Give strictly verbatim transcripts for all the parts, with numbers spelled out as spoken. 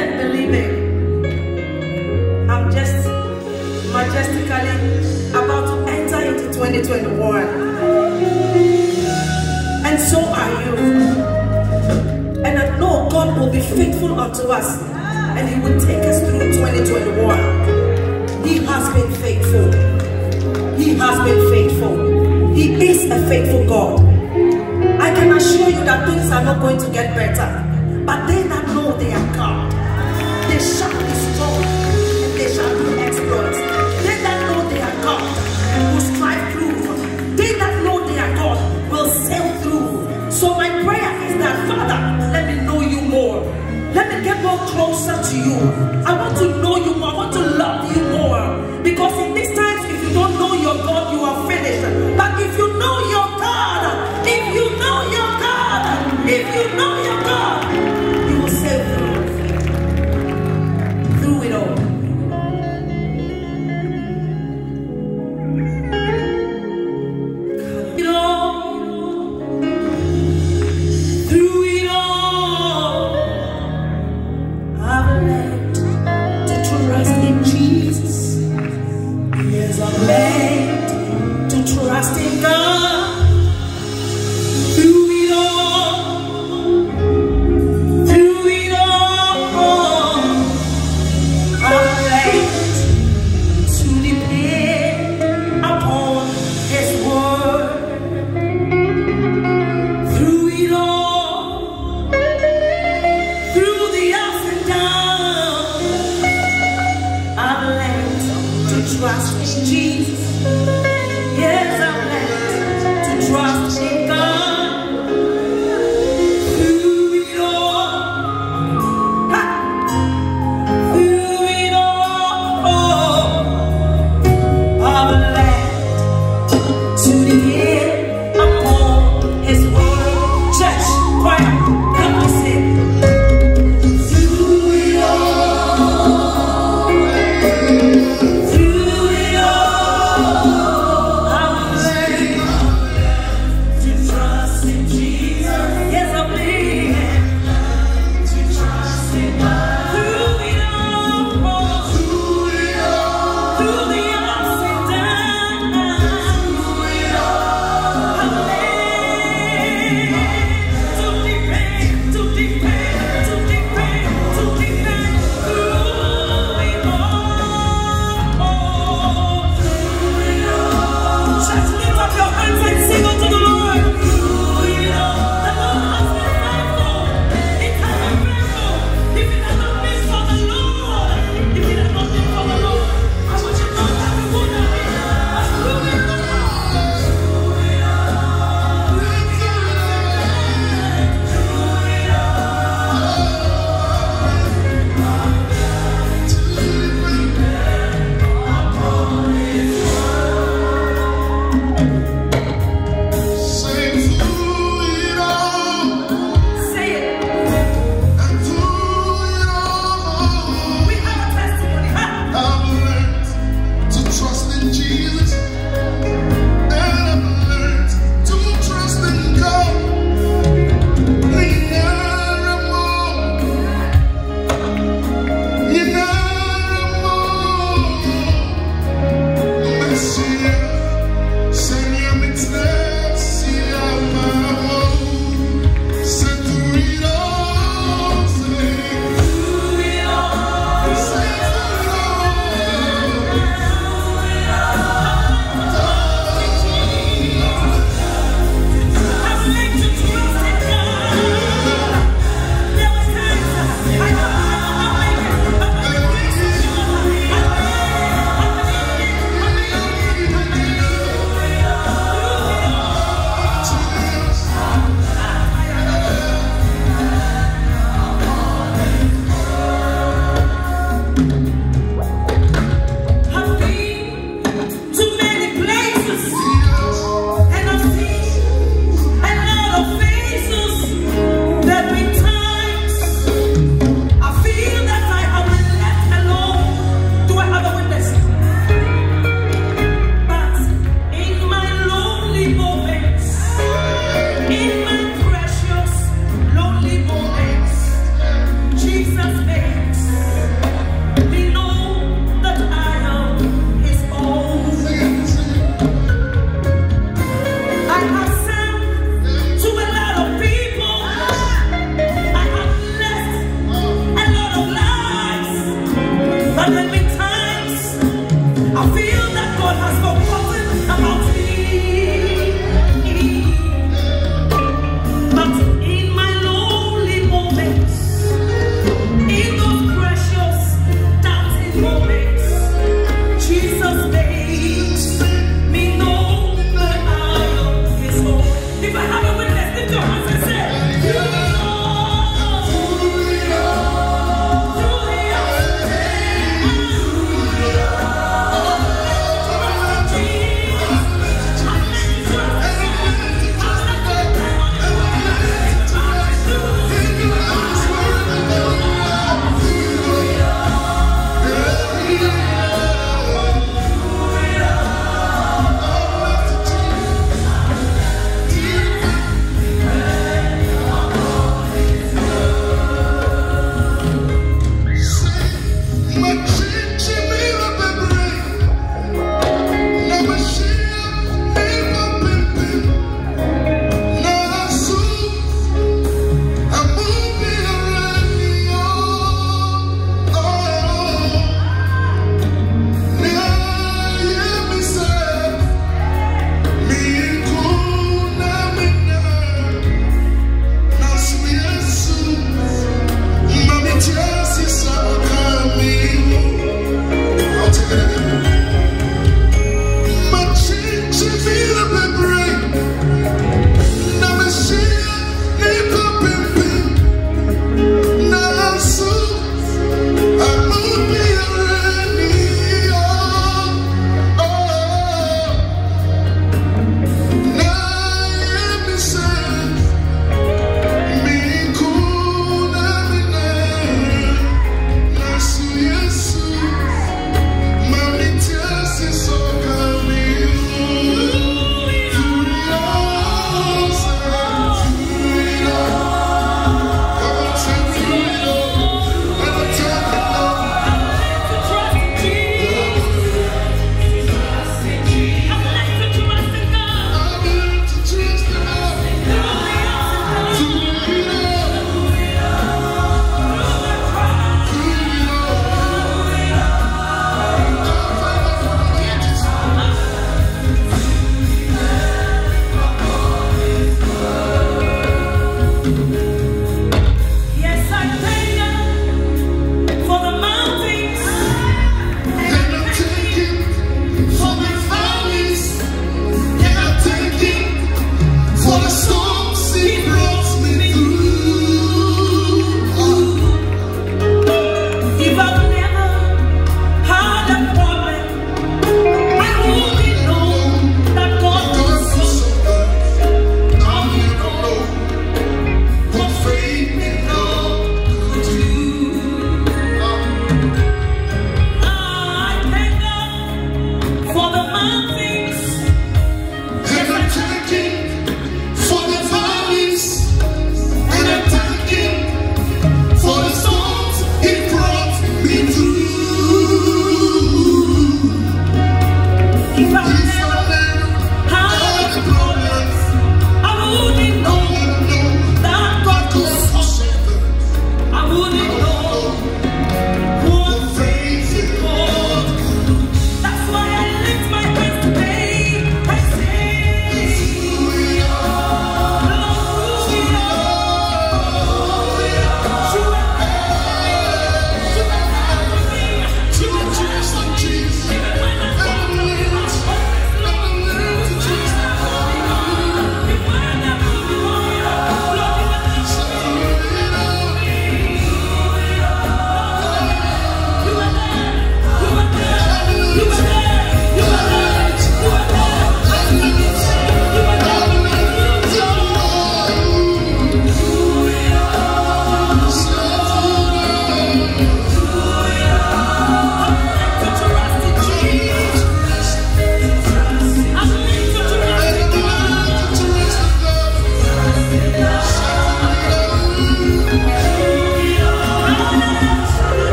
and believing. I'm just majestically about to enter into twenty twenty-one. And so are you. And I know God will be faithful unto us, and He will take us through twenty twenty-one. He has been faithful. He has been faithful. He is a faithful God. I can assure you that things are not going to get better. But they that know they are God, they shall be strong and they shall do exploits. They that know they are God will strive through. They that know they are God will sail through. So my prayer is that, Father, let me know you more. Let me get more closer to you. I want to know you more. I want to love you more. Because in these times, if you don't know your God, you are finished. But if you know your God, if you know your God, if you know your God, you will sail through. Through it all. It all. Through it all. I've learned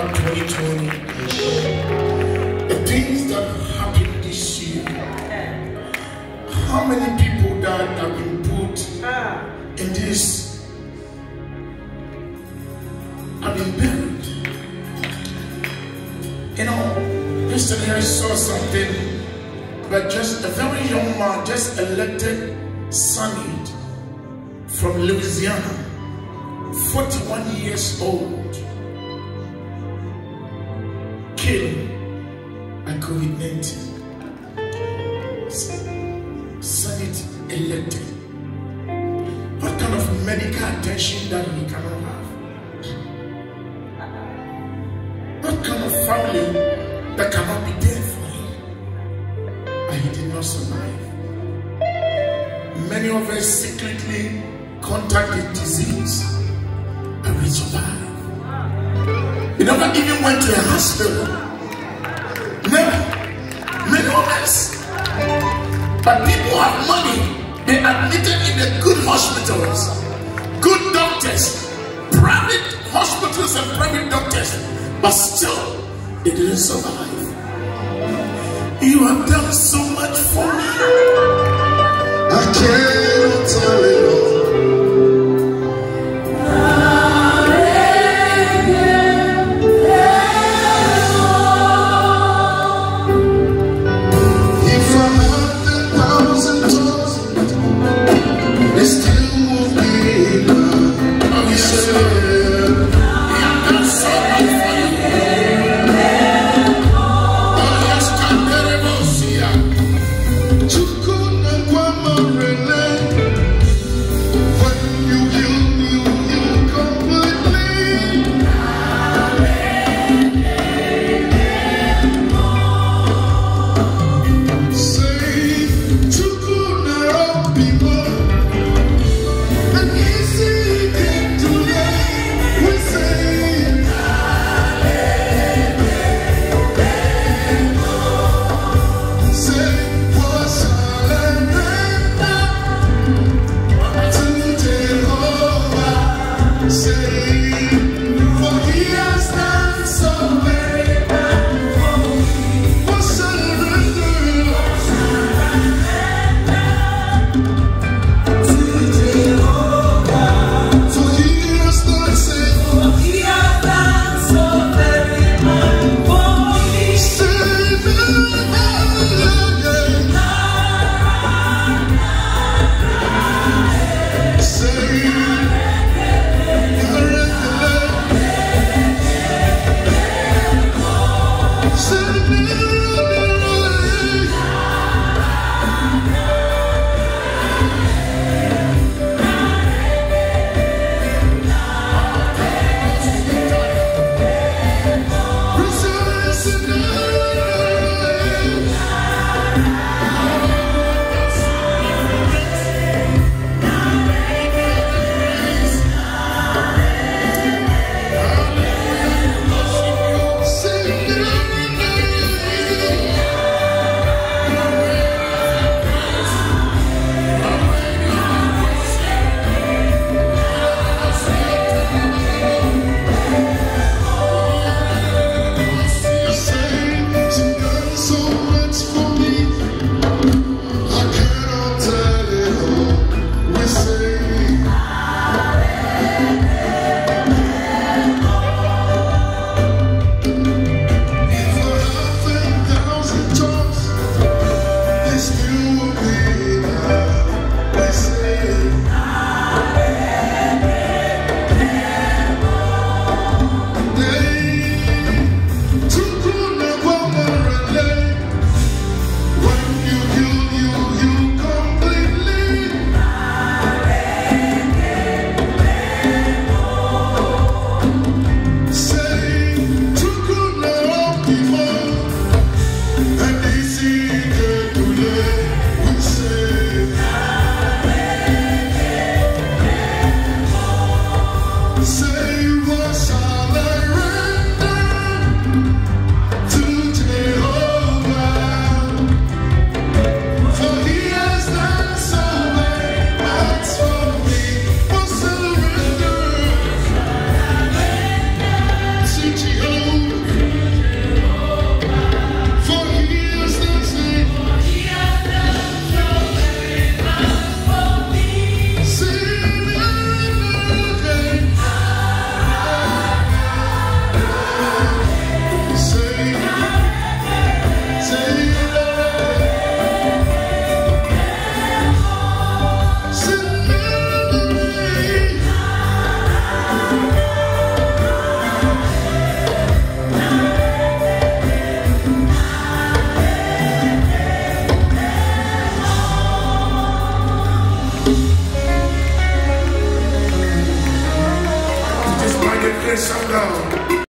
about twenty twenty, the things that happened this year, how many people that have been put in this have been buried? You know, yesterday I saw something, but just a very young man just elected Senate from Louisiana, forty-one years old, killed by COVID nineteen. Senate elected. What kind of medical attention that he cannot have? What kind of family that cannot be there for him? And he did not survive. Many of us secretly contracted disease and we survived. We never even went to a hospital. Never. Many of us. But people have money. They are admitted in the good hospitals, good doctors, private hospitals and private doctors, but still they didn't survive. You have done so much for me. I can't.